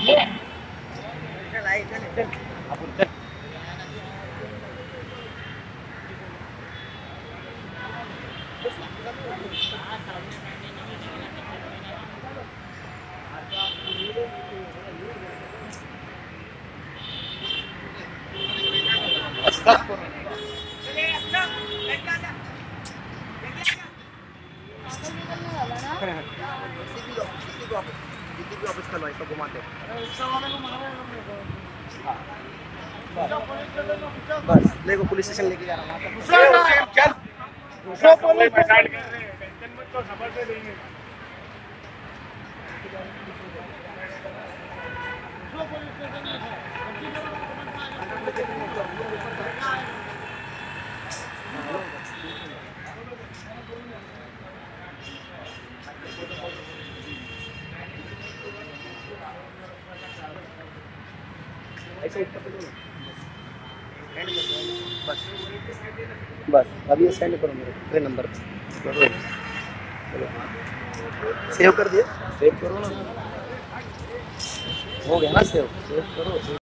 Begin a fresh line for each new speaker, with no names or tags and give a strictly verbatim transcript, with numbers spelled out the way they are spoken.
बस ले को पुलिस स्टेशन लेके जा रहा हूँ। बस बस अभी सेंड करो मेरे नंबर पे। सेव कर दिए? सेव करो ना, हो गया ना सेव? सेव करो।